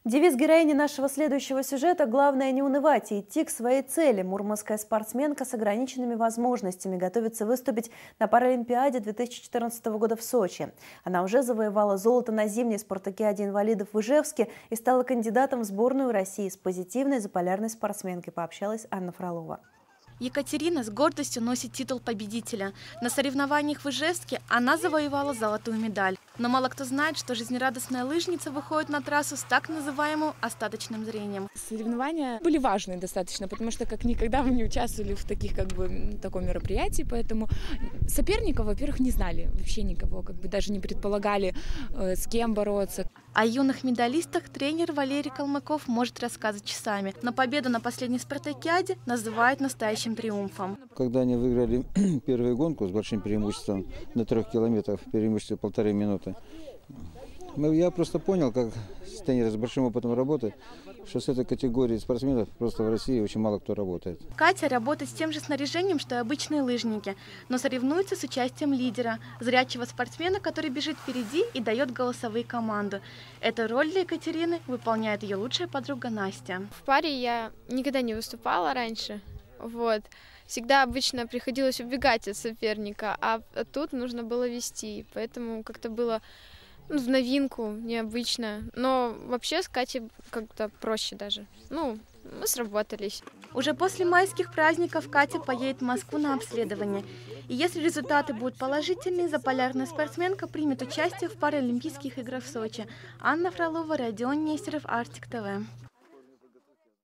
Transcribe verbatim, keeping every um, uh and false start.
Девиз героини нашего следующего сюжета – главное не унывать и идти к своей цели. Мурманская спортсменка с ограниченными возможностями готовится выступить на Паралимпиаде две тысячи четырнадцатого года в Сочи. Она уже завоевала золото на зимней спартакиаде инвалидов в Ижевске и стала кандидатом в сборную России. С позитивной заполярной спортсменкой пообщалась Анна Фролова. Екатерина с гордостью носит титул победителя. На соревнованиях в Ижевске она завоевала золотую медаль. Но мало кто знает, что жизнерадостная лыжница выходит на трассу с так называемым остаточным зрением. Соревнования были важные достаточно, потому что как никогда мы не участвовали в таких, как бы, таком мероприятии, поэтому соперников, во-первых, не знали вообще никого, как бы даже не предполагали, э, с кем бороться. О юных медалистах тренер Валерий Калмыков может рассказывать часами, но победу на последней спартакиаде называют настоящим триумфом. Когда они выиграли первую гонку с большим преимуществом на трех километрах, преимущество полторы минуты, я просто понял, как тренер с большим опытом работы, что с этой категорией спортсменов просто в России очень мало кто работает. Катя работает с тем же снаряжением, что и обычные лыжники, но соревнуется с участием лидера, зрячего спортсмена, который бежит впереди и дает голосовые команды. Эту роль для Екатерины выполняет ее лучшая подруга Настя. В паре я никогда не выступала раньше. Вот. Всегда обычно приходилось убегать от соперника, а тут нужно было вести, поэтому как-то было, ну, в новинку, необычно. Но вообще с Катей как-то проще даже. Ну, мы сработались. Уже после майских праздников Катя поедет в Москву на обследование. И если результаты будут положительные, заполярная спортсменка примет участие в Паралимпийских играх в Сочи. Анна Фролова, Родион Нестеров, Артик ТВ.